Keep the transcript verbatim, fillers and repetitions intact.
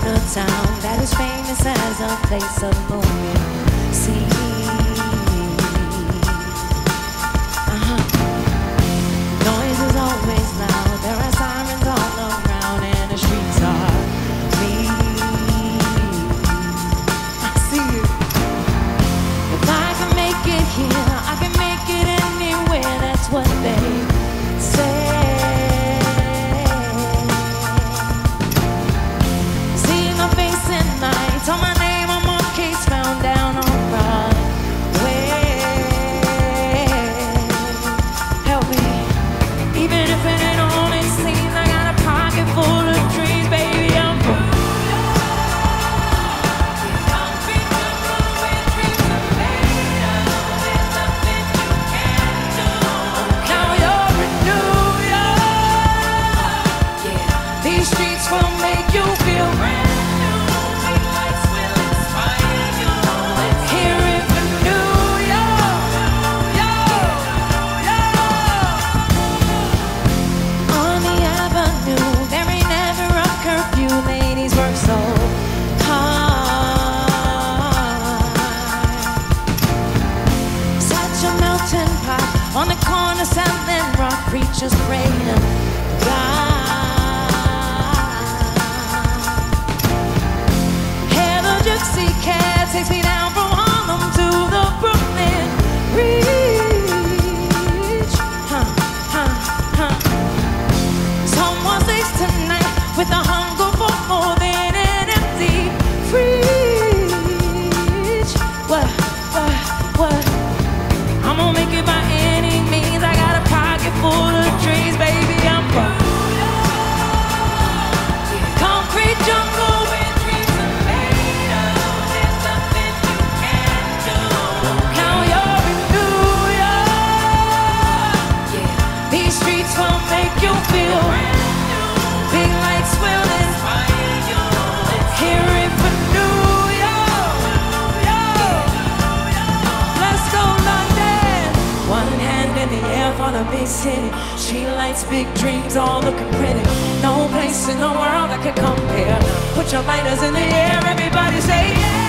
a town that is famous as a place of moving scenes. Uh-huh. Noise is always loud, there are sirens all around, and the streets are mean. I see you. If I can make it here, I can make it anywhere, that's what they say. Tell my name on my case found down on Broadway. Help me, even if it ain't all it seems. I got a pocket full of dreams, baby. I'm for concrete jungle where dreams are made of. There's nothing you can't do. Now you're in New York. Yeah, these streets will make you feel brand. On the corner selling rock, preachers pray to God. Hail the gypsy cat takes me down from Harlem to the Brooklyn Bridge. Huh, huh, huh. Someone sleeps tonight with a hunger for more than an empty fridge. What, what, what? I'm gonna make it by any means. I got a pocket full of dreams, baby. I'm from concrete jungle where dreams are made of. There's nothing you can't do. Now you're in New York. Yeah, these streets will make you feel brand new. Big lights will inspire you. Let's hear it for New York. Let's go, London. One hand in the air for the big city. Street lights, big dreams, all looking pretty. No place in the world that could compare. Put your lighters in the air, everybody say yeah.